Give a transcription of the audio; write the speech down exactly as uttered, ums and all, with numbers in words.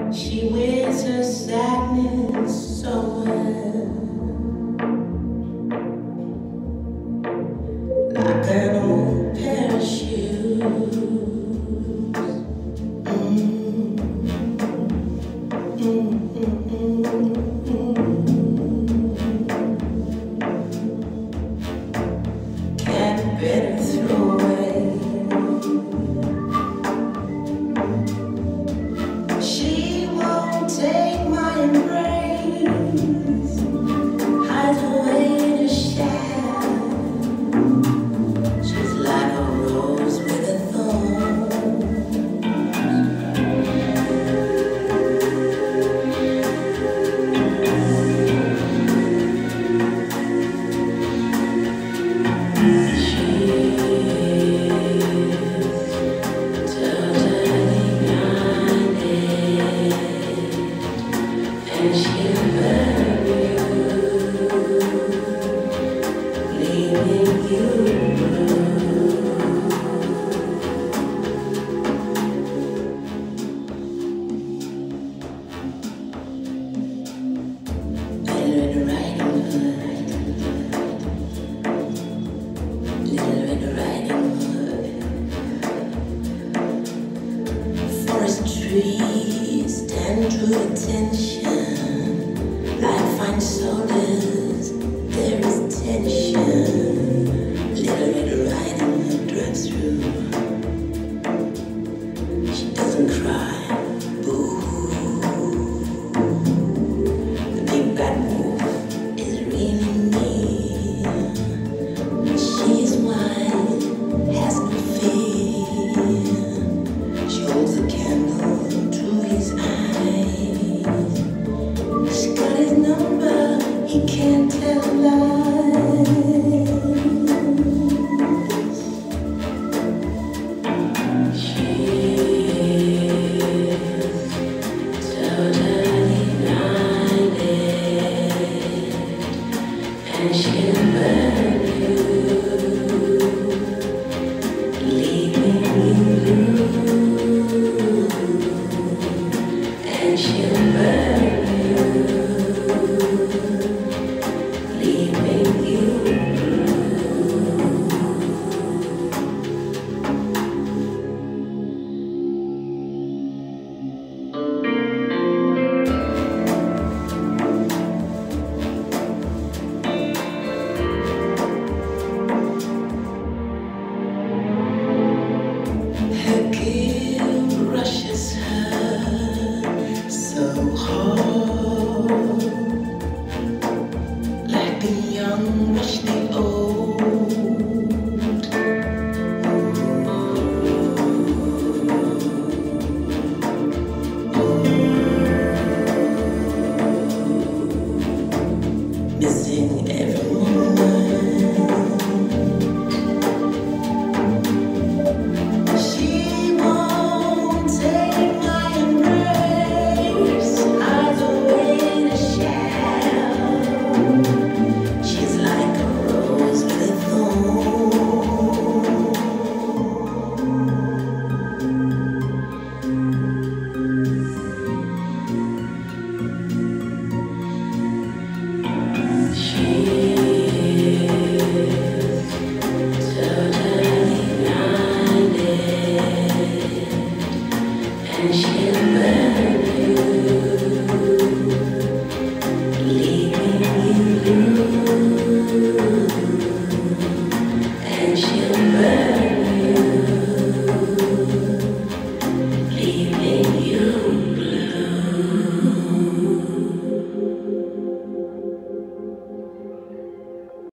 She wears her sadness so well, like an old pair of shoes. Mm. Mm, mm, mm, mm, mm. Can't better throw away. She won't take my embrace, hides away the shadow. She's like a rose with a thorn. And she'll burn you, leaving you Little Red Riding Hood, Little Red Riding Hood. Forest trees stand to attention. Like fine sodas, there is tension. Little Red Riding Hood drives through. She doesn't cry, boo. The big bad wolf is really mean. She is wise, has no fear. She holds a candle to his eyes. She's got his number, he can't tell lies. She's totally blinded, and she'll burn you, leaving you blue. And she'll burn leaving you blue. Her guilt rushes her so hard, like the young rush the old. Missing every moment. She won't take my embrace, hides away the shadow. She's like a rose with a thorn. She's totally blinded, and she'll burn